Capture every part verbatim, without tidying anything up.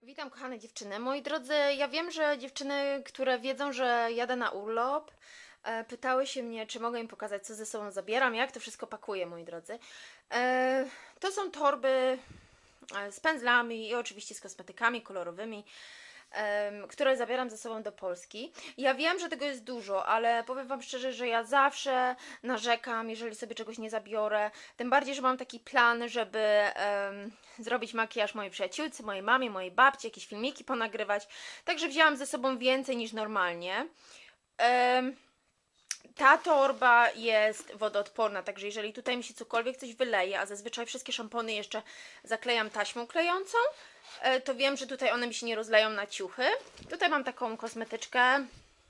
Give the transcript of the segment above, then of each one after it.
Witam kochane dziewczyny. Moi drodzy, ja wiem, że dziewczyny, które wiedzą, że jadę na urlop, e, pytały się mnie, czy mogę im pokazać, co ze sobą zabieram, jak to wszystko pakuję, moi drodzy. E, to są torby e, z pędzlami i oczywiście z kosmetykami kolorowymi, em, które zabieram ze sobą do Polski. Ja wiem, że tego jest dużo, ale powiem Wam szczerze, że ja zawsze narzekam, jeżeli sobie czegoś nie zabiorę. Tym bardziej, że mam taki plan, żeby em, zrobić makijaż mojej przyjaciółce, mojej mamie, mojej babci, jakieś filmiki ponagrywać. Także wzięłam ze sobą więcej niż normalnie. Em, ta torba jest wodoodporna, także jeżeli tutaj mi się cokolwiek coś wyleje, a zazwyczaj wszystkie szampony jeszcze zaklejam taśmą klejącą, e, to wiem, że tutaj one mi się nie rozleją na ciuchy. Tutaj mam taką kosmetyczkę,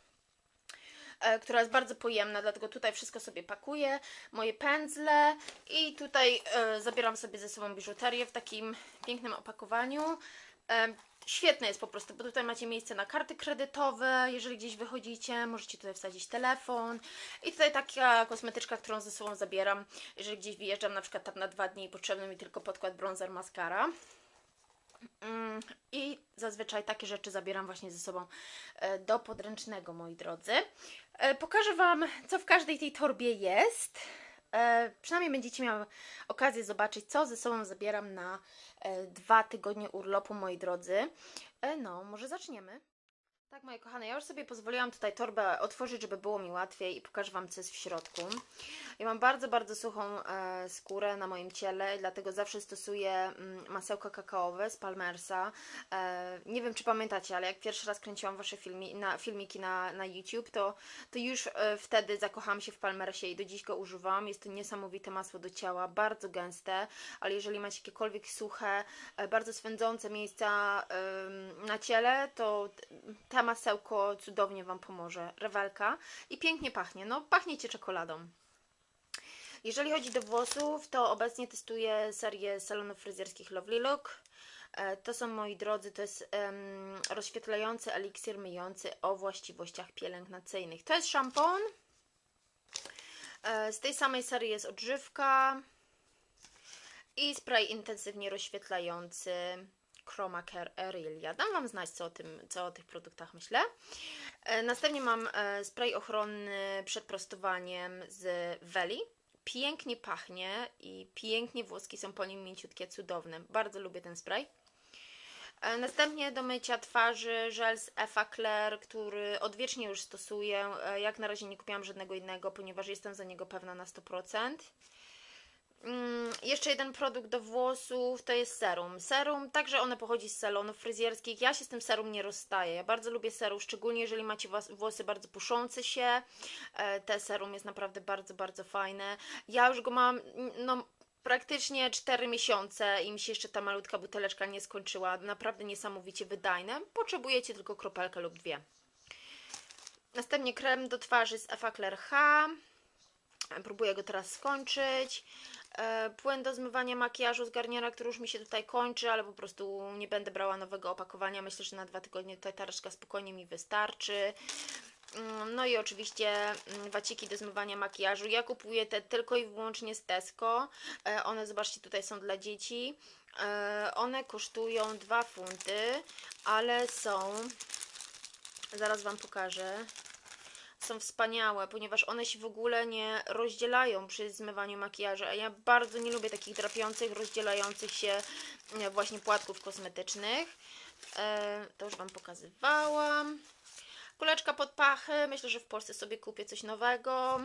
e, która jest bardzo pojemna, dlatego tutaj wszystko sobie pakuję, moje pędzle i tutaj e, zabieram sobie ze sobą biżuterię w takim pięknym opakowaniu. E, Świetne jest po prostu, bo tutaj macie miejsce na karty kredytowe, jeżeli gdzieś wychodzicie, możecie tutaj wsadzić telefon i tutaj taka kosmetyczka, którą ze sobą zabieram, jeżeli gdzieś wyjeżdżam na przykład tam na dwa dni i potrzebny mi tylko podkład, bronzer, maskara. Mm, I zazwyczaj takie rzeczy zabieram właśnie ze sobą e, do podręcznego, moi drodzy. E, Pokażę Wam, co w każdej tej torbie jest. E, Przynajmniej będziecie miały okazję zobaczyć, co ze sobą zabieram na e, dwa tygodnie urlopu, moi drodzy. E, No, może zaczniemy. Tak, moje kochane, ja już sobie pozwoliłam tutaj torbę otworzyć, żeby było mi łatwiej i pokażę Wam, co jest w środku. Ja mam bardzo, bardzo suchą e, skórę na moim ciele, dlatego zawsze stosuję mm, masełko kakaowe z Palmersa. E, nie wiem, czy pamiętacie, ale jak pierwszy raz kręciłam Wasze filmi, na, filmiki na, na YouTube, to, to już e, wtedy zakochałam się w Palmersie i do dziś go używam. Jest to niesamowite masło do ciała, bardzo gęste, ale jeżeli macie jakiekolwiek suche, e, bardzo swędzące miejsca e, na ciele, to ta masełko cudownie Wam pomoże. Rewelka. I pięknie pachnie. No, pachniecie czekoladą. Jeżeli chodzi do włosów, to obecnie testuję serię salonów fryzjerskich Lovely Look. E, To są, moi drodzy, to jest em, rozświetlający eliksir myjący o właściwościach pielęgnacyjnych. To jest szampon. E, Z tej samej serii jest odżywka i spray intensywnie rozświetlający Chroma Care Arilia. Dam Wam znać, co o, tym, co o tych produktach myślę. E, Następnie mam e, spray ochronny przed prostowaniem z Weli. Pięknie pachnie i pięknie włoski są po nim mięciutkie, cudowne. Bardzo lubię ten spray. E, Następnie do mycia twarzy żel z Effaclar, który odwiecznie już stosuję. E, Jak na razie nie kupiłam żadnego innego, ponieważ jestem za niego pewna na sto procent. Mm, jeszcze jeden produkt do włosów to jest serum. Serum, także one pochodzi z salonów fryzjerskich. Ja się z tym serum nie rozstaję. Ja bardzo lubię serum, szczególnie jeżeli macie włosy bardzo puszące się. E, Te serum jest naprawdę bardzo, bardzo fajne. Ja już go mam, no, praktycznie cztery miesiące i mi się jeszcze ta malutka buteleczka nie skończyła. Naprawdę niesamowicie wydajne. Potrzebujecie tylko kropelkę lub dwie. Następnie krem do twarzy z Effaclar H. Próbuję go teraz skończyć. E, Płyn do zmywania makijażu z Garniera, który już mi się tutaj kończy, ale po prostu nie będę brała nowego opakowania. Myślę, że na dwa tygodnie tutaj ta resztka spokojnie mi wystarczy. Mm, No i oczywiście mm, waciki do zmywania makijażu. Ja kupuję te tylko i wyłącznie z Tesco. E, One, zobaczcie, tutaj są dla dzieci. E, One kosztują dwa funty, ale są... Zaraz Wam pokażę. Są wspaniałe, ponieważ one się w ogóle nie rozdzielają przy zmywaniu makijażu, a ja bardzo nie lubię takich drapiących, rozdzielających się e, właśnie płatków kosmetycznych. E, to już Wam pokazywałam. Kuleczka pod pachy, myślę, że w Polsce sobie kupię coś nowego.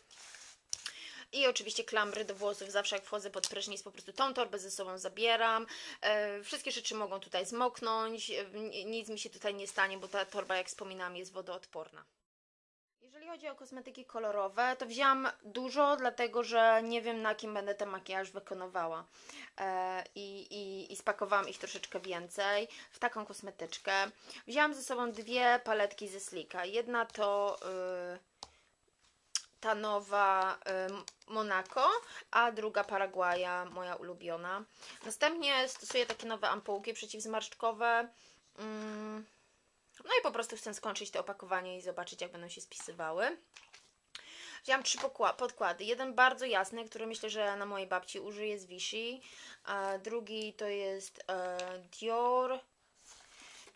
I oczywiście klamry do włosów, zawsze jak wchodzę pod prysznic, po prostu tą torbę ze sobą zabieram. E, wszystkie rzeczy mogą tutaj zmoknąć, e, nic mi się tutaj nie stanie, bo ta torba, jak wspominałam, jest wodoodporna. Jeżeli chodzi o kosmetyki kolorowe, to wzięłam dużo, dlatego że nie wiem, na kim będę ten makijaż wykonywała. E, i, i, I spakowałam ich troszeczkę więcej w taką kosmetyczkę. Wzięłam ze sobą dwie paletki ze Sleeka. Jedna to y, ta nowa y, Monaco, a druga Paraguaya, moja ulubiona. Następnie stosuję takie nowe ampułki przeciwzmarszczkowe. Mm, no i po prostu chcę skończyć to opakowanie i zobaczyć, jak będą się spisywały. Wziąłam trzy podkłady. Jeden bardzo jasny, który myślę, że na mojej babci użyję, z Vichy. A drugi to jest e, Dior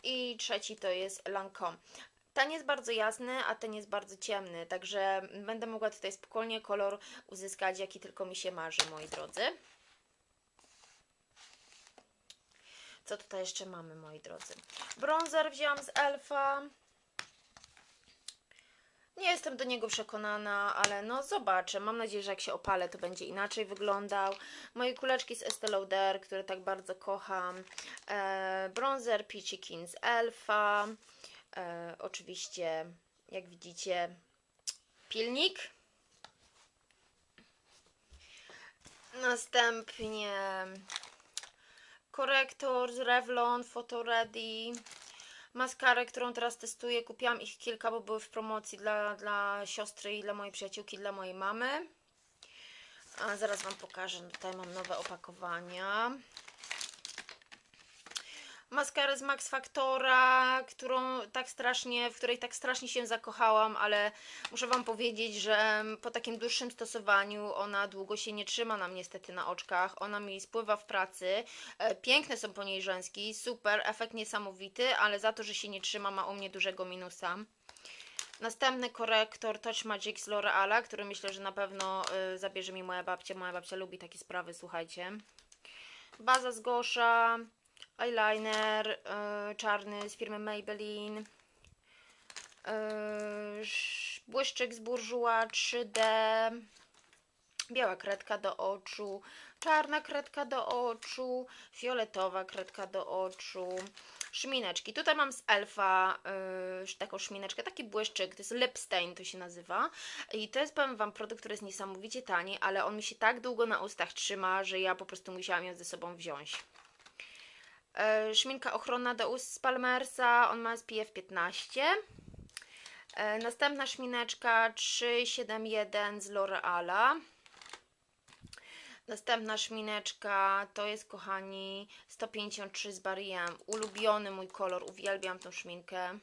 i trzeci to jest Lancome. Ten jest bardzo jasny, a ten jest bardzo ciemny, także będę mogła tutaj spokojnie kolor uzyskać, jaki tylko mi się marzy, moi drodzy. Co tutaj jeszcze mamy, moi drodzy? Bronzer wzięłam z Elfa. Nie jestem do niego przekonana, ale no zobaczę. Mam nadzieję, że jak się opalę, to będzie inaczej wyglądał. Moje kuleczki z Estée Lauder, które tak bardzo kocham. E, bronzer Peachy Keen z Elfa. E, oczywiście, jak widzicie, pilnik. Następnie korektor z Revlon Photo Ready. Maskarę, którą teraz testuję, kupiłam ich kilka, bo były w promocji dla, dla siostry i dla mojej przyjaciółki, dla mojej mamy. A zaraz Wam pokażę, tutaj mam nowe opakowania. Maskarę z Max Factora, którą tak strasznie, w której tak strasznie się zakochałam, ale muszę Wam powiedzieć, że po takim dłuższym stosowaniu ona długo się nie trzyma nam niestety na oczkach. Ona mi spływa w pracy. Piękne są po niej rzęski, super, efekt niesamowity, ale za to, że się nie trzyma, ma u mnie dużego minusa. Następny korektor Touch Magic z L'Oreala, który myślę, że na pewno y, zabierze mi moja babcia. Moja babcia lubi takie sprawy, słuchajcie. Baza z Gosha. Eyeliner yy, czarny z firmy Maybelline, yy, błyszczyk z Bourjois trzy D, biała kredka do oczu, czarna kredka do oczu, fioletowa kredka do oczu, szmineczki. Tutaj mam z Elfa yy, taką szmineczkę, taki błyszczyk, to jest Lip Stain, to się nazywa. I to jest, powiem Wam, produkt, który jest niesamowicie tani, ale on mi się tak długo na ustach trzyma, że ja po prostu musiałam ją ze sobą wziąć. Szminka ochronna do ust z Palmersa, on ma S P F piętnaście. Następna szmineczka trzysta siedemdziesiąt jeden z L'Oreala. Następna szmineczka to jest, kochani, sto pięćdziesiąt trzy z Bariem. Ulubiony mój kolor, uwielbiam tą szminkę.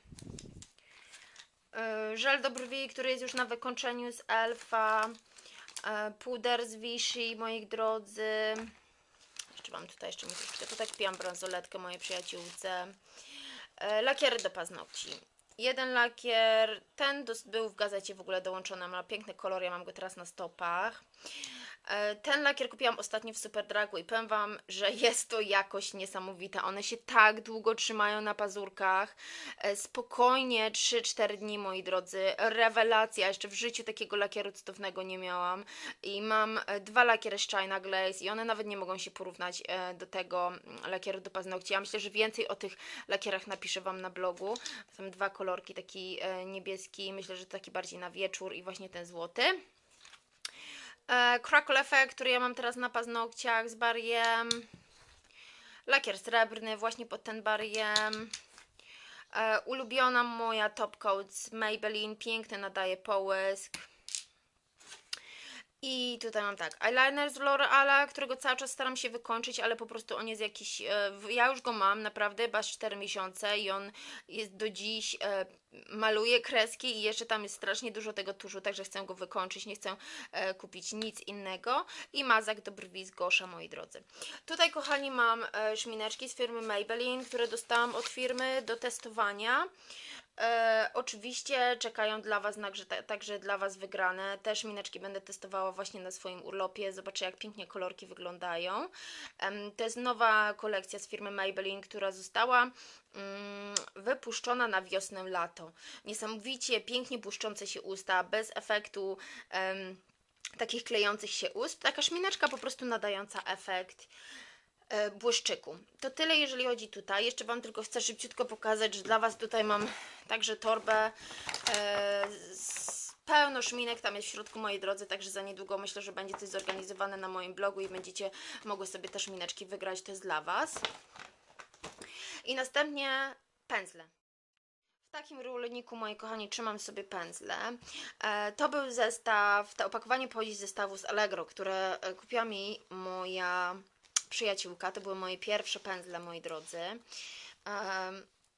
Żel do brwi, który jest już na wykończeniu z Elfa. Puder z Vichy, moi drodzy. Wam tutaj jeszcze mi troszeczkę, tutaj kupiłam bransoletkę mojej przyjaciółce. E, lakiery do paznokci. Jeden lakier, ten dos, był w gazecie w ogóle dołączony, ma piękny kolor, ja mam go teraz na stopach. E, ten lakier kupiłam ostatnio w Superdragu i powiem Wam, że jest to jakość niesamowita. One się tak długo trzymają na pazurkach. E, spokojnie trzy cztery dni, moi drodzy. Rewelacja, jeszcze w życiu takiego lakieru cudownego nie miałam. I mam dwa lakiery z China Glaze i one nawet nie mogą się porównać e, do tego lakieru do paznokci. Ja myślę, że więcej o tych lakierach napiszę Wam na blogu. Są dwa kolorki, taki e, niebieski, myślę, że taki bardziej na wieczór i właśnie ten złoty. E, Crackle Effect, który ja mam teraz na paznokciach z Bariem. Lakier srebrny właśnie pod ten Bariem. E, ulubiona moja top coat z Maybelline, piękny, nadaje połysk. I tutaj mam tak, eyeliner z L'Oreala, którego cały czas staram się wykończyć, ale po prostu on jest jakiś, e, ja już go mam naprawdę chyba cztery miesiące i on jest do dziś, e, maluje kreski i jeszcze tam jest strasznie dużo tego tuszu, także chcę go wykończyć, nie chcę e, kupić nic innego. I mazak do brwi z Gosha, moi drodzy. Tutaj, kochani, mam e, szmineczki z firmy Maybelline, które dostałam od firmy do testowania. E, oczywiście czekają dla Was także, także dla Was wygrane. Te szmineczki będę testowała właśnie na swoim urlopie. Zobaczę, jak pięknie kolorki wyglądają. E, to jest nowa kolekcja z firmy Maybelline, która została mm, wypuszczona na wiosnę, lato. Niesamowicie pięknie błyszczące się usta, bez efektu em, takich klejących się ust. Taka szmineczka po prostu nadająca efekt błyszczyku. To tyle, jeżeli chodzi tutaj. Jeszcze Wam tylko chcę szybciutko pokazać, że dla Was tutaj mam także torbę e, z pełno szminek, tam jest w środku, moi drodzy, także za niedługo myślę, że będzie coś zorganizowane na moim blogu i będziecie mogły sobie te szmineczki wygrać, to jest dla Was. I następnie pędzle. W takim ruloniku, moi kochani, trzymam sobie pędzle. E, to był zestaw, to opakowanie pochodzi z zestawu z Allegro, które kupiła mi moja przyjaciółka. To były moje pierwsze pędzle, moi drodzy. Um,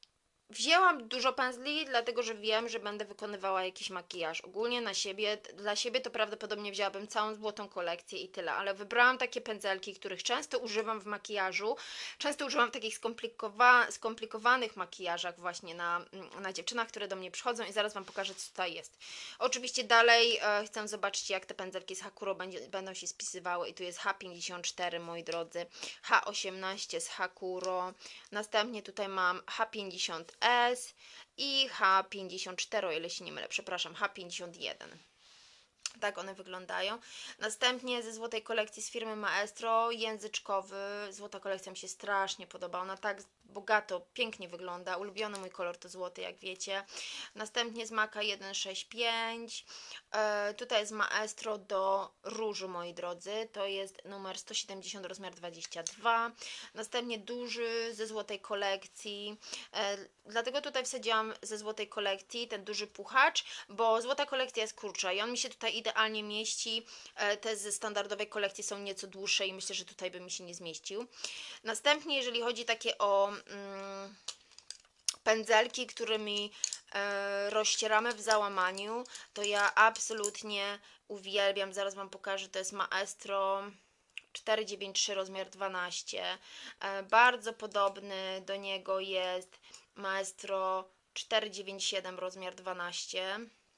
Wzięłam dużo pędzli, dlatego że wiem, że będę wykonywała jakiś makijaż. Ogólnie na siebie, dla siebie to prawdopodobnie wzięłabym całą złotą kolekcję i tyle, ale wybrałam takie pędzelki, których często używam w makijażu. Często używam w takich skomplikowa skomplikowanych makijażach właśnie na, na dziewczynach, które do mnie przychodzą i zaraz Wam pokażę, co tutaj jest. Oczywiście dalej e, chcę zobaczyć, jak te pędzelki z Hakuro będzie, będą się spisywały i tu jest H pięćdziesiąt cztery, moi drodzy, H osiemnaście z Hakuro, następnie tutaj mam H pięćdziesiąt S i H pięćdziesiąt cztery, o ile się nie mylę, przepraszam, H pięćdziesiąt jeden. Tak one wyglądają. Następnie ze złotej kolekcji z firmy Maestro, języczkowy. Złota kolekcja mi się strasznie podoba. Ona tak bogato, pięknie wygląda. Ulubiony mój kolor to złoty, jak wiecie. Następnie z Maka sto sześćdziesiąt pięć. E, tutaj jest Maestro do różu, moi drodzy. To jest numer sto siedemdziesiąt, rozmiar dwadzieścia dwa. Następnie duży ze złotej kolekcji. E, dlatego tutaj wsadziłam ze złotej kolekcji ten duży puchacz, bo złota kolekcja jest kurcza i on mi się tutaj idealnie mieści. E, te ze standardowej kolekcji są nieco dłuższe i myślę, że tutaj by mi się nie zmieścił. Następnie, jeżeli chodzi takie o mm, pędzelki, którymi e, rozcieramy w załamaniu, to ja absolutnie uwielbiam, zaraz Wam pokażę, to jest Maestro czterysta dziewięćdziesiąt trzy, rozmiar dwanaście. E, bardzo podobny do niego jest Maestro czterysta dziewięćdziesiąt siedem, rozmiar dwanaście.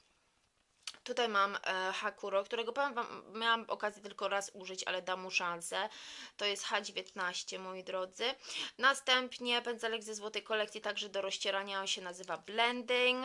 Tutaj mam e, Hakuro, którego powiem Wam, miałam okazję tylko raz użyć, ale dam mu szansę. To jest H dziewiętnaście, moi drodzy. Następnie pędzelek ze złotej kolekcji, także do rozcierania, on się nazywa Blending.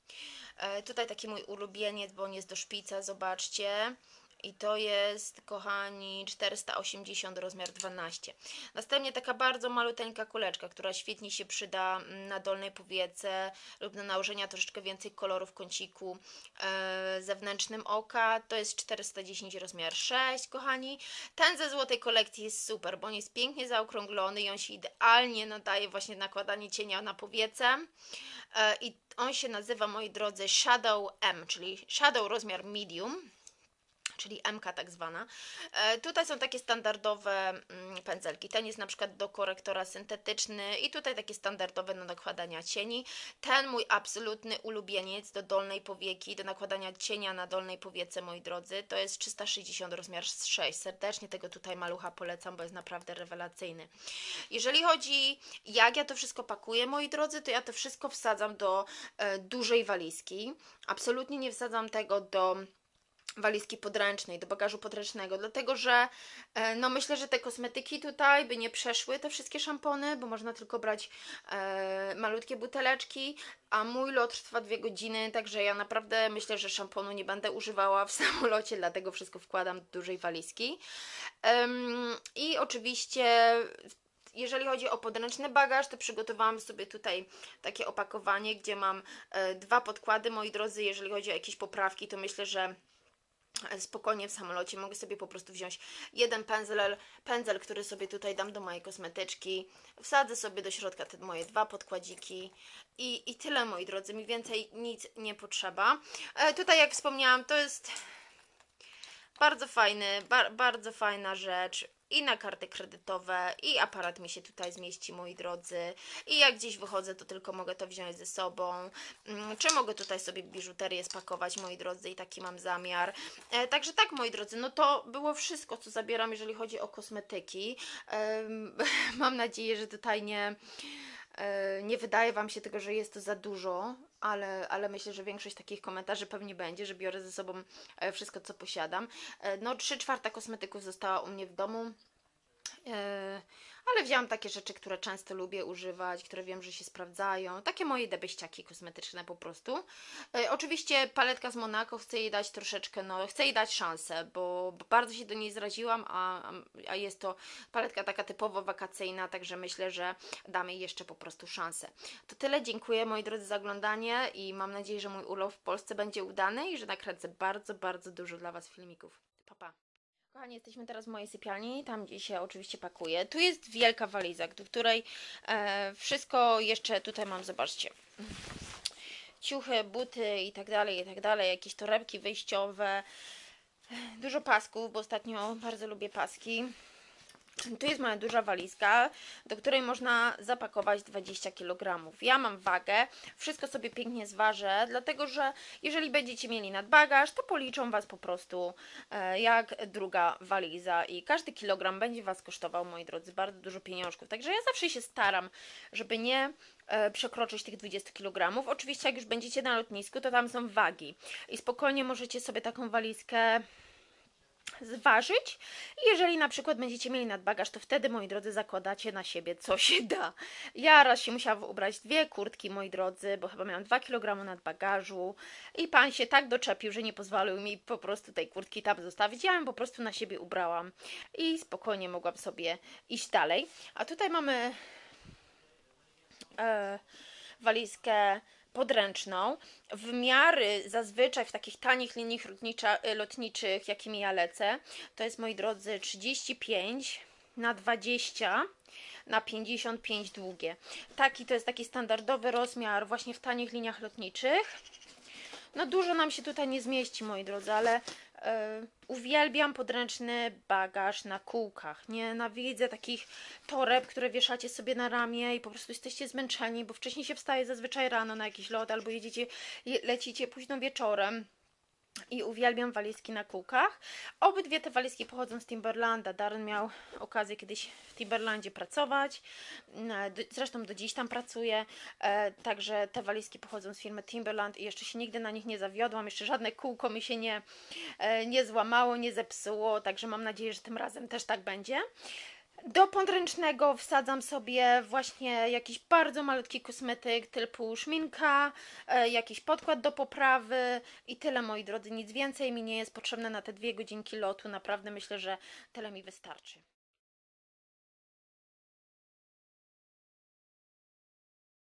E, tutaj taki mój ulubieniec, bo on jest do szpica, zobaczcie. I to jest, kochani, czterysta osiemdziesiąt, rozmiar dwanaście. Następnie taka bardzo maluteńka kuleczka, która świetnie się przyda na dolnej powiece lub na nałożenia troszeczkę więcej kolorów w kąciku e, zewnętrznym oka. To jest czterysta dziesięć, rozmiar sześć, kochani. Ten ze złotej kolekcji jest super, bo on jest pięknie zaokrąglony i on się idealnie nadaje właśnie na nakładanie cienia na powiece. E, I on się nazywa, moi drodzy, Shadow M, czyli Shadow rozmiar medium, czyli M K tak zwana. E, tutaj są takie standardowe mm, pędzelki. Ten jest na przykład do korektora syntetyczny i tutaj takie standardowe do nakładania cieni. Ten mój absolutny ulubieniec do dolnej powieki, do nakładania cienia na dolnej powiece, moi drodzy, to jest trzysta sześćdziesiąt, rozmiar sześć. Serdecznie tego tutaj malucha polecam, bo jest naprawdę rewelacyjny. Jeżeli chodzi, jak ja to wszystko pakuję, moi drodzy, to ja to wszystko wsadzam do e, dużej walizki. Absolutnie nie wsadzam tego do walizki podręcznej, do bagażu podręcznego, dlatego że e, no myślę, że te kosmetyki tutaj by nie przeszły, te wszystkie szampony, bo można tylko brać e, malutkie buteleczki, a mój lot trwa dwie godziny, także ja naprawdę myślę, że szamponu nie będę używała w samolocie, dlatego wszystko wkładam do dużej walizki. Ym, I oczywiście jeżeli chodzi o podręczny bagaż, to przygotowałam sobie tutaj takie opakowanie, gdzie mam e, dwa podkłady, moi drodzy. Jeżeli chodzi o jakieś poprawki, to myślę, że spokojnie w samolocie mogę sobie po prostu wziąć jeden pędzel, pędzel, który sobie tutaj dam do mojej kosmetyczki, wsadzę sobie do środka te moje dwa podkładziki i, i tyle, moi drodzy, mi więcej nic nie potrzeba. E, tutaj, jak wspomniałam, to jest bardzo fajny, bar, bardzo fajna rzecz. I na karty kredytowe, i aparat mi się tutaj zmieści, moi drodzy. I jak gdzieś wychodzę, to tylko mogę to wziąć ze sobą. Czy mogę tutaj sobie biżuterię spakować, moi drodzy, i taki mam zamiar. E, także tak, moi drodzy, no to było wszystko, co zabieram, jeżeli chodzi o kosmetyki. E, mam nadzieję, że tutaj nie... Nie wydaje Wam się tego, że jest to za dużo, ale, ale myślę, że większość takich komentarzy pewnie będzie, że biorę ze sobą wszystko, co posiadam. No, trzy czwarte kosmetyków została u mnie w domu. Ale wzięłam takie rzeczy, które często lubię używać, które wiem, że się sprawdzają. Takie moje debeściaki kosmetyczne po prostu. E, oczywiście paletka z Monaco, chcę jej dać troszeczkę, no chcę jej dać szansę, bo, bo bardzo się do niej zraziłam, a, a jest to paletka taka typowo wakacyjna, także myślę, że damy jej jeszcze po prostu szansę. To tyle, dziękuję moi drodzy za oglądanie i mam nadzieję, że mój urlop w Polsce będzie udany i że nakręcę bardzo, bardzo dużo dla Was filmików. Pa, pa. Kochani, jesteśmy teraz w mojej sypialni, tam gdzie się oczywiście pakuję. Tu jest wielka waliza, do której e, wszystko jeszcze tutaj mam, zobaczcie, ciuchy, buty i tak dalej, i tak dalej, jakieś torebki wyjściowe, dużo pasków, bo ostatnio bardzo lubię paski. Tu jest moja duża walizka, do której można zapakować dwadzieścia kilogramów. Ja mam wagę, wszystko sobie pięknie zważę, dlatego że jeżeli będziecie mieli nadbagaż, to policzą Was po prostu e, jak druga waliza i każdy kilogram będzie Was kosztował, moi drodzy, bardzo dużo pieniążków. Także ja zawsze się staram, żeby nie e, przekroczyć tych dwudziestu kilogramów. Oczywiście jak już będziecie na lotnisku, to tam są wagi i spokojnie możecie sobie taką walizkę zważyć. Jeżeli na przykład będziecie mieli nadbagaż, to wtedy, moi drodzy, zakładacie na siebie, co się da. Ja raz się musiałam ubrać dwie kurtki, moi drodzy, bo chyba miałam dwa kilogramy nadbagażu i pan się tak doczepił, że nie pozwolił mi po prostu tej kurtki tam zostawić. Ja ją po prostu na siebie ubrałam i spokojnie mogłam sobie iść dalej. A tutaj mamy e, walizkę podręczną, w miary zazwyczaj w takich tanich liniach lotniczych, jakimi ja lecę, to jest, moi drodzy, trzydzieści pięć na dwadzieścia na pięćdziesiąt pięć długie. Taki to jest taki standardowy rozmiar właśnie w tanich liniach lotniczych. No dużo nam się tutaj nie zmieści, moi drodzy, ale Yy, uwielbiam podręczny bagaż na kółkach. Nienawidzę takich toreb, które wieszacie sobie na ramię i po prostu jesteście zmęczeni, bo wcześniej się wstaje zazwyczaj rano na jakiś lot albo jedziecie, lecicie późno wieczorem. I uwielbiam walizki na kółkach. Obydwie te walizki pochodzą z Timberlanda. Darren miał okazję kiedyś w Timberlandzie pracować. Zresztą do dziś tam pracuje. Także te walizki pochodzą z firmy Timberland i jeszcze się nigdy na nich nie zawiodłam. Jeszcze żadne kółko mi się nie, nie złamało, nie zepsuło. Także mam nadzieję, że tym razem też tak będzie. Do podręcznego wsadzam sobie właśnie jakiś bardzo malutki kosmetyk typu szminka, e, jakiś podkład do poprawy i tyle, moi drodzy, nic więcej mi nie jest potrzebne na te dwie godzinki lotu. Naprawdę myślę, że tyle mi wystarczy.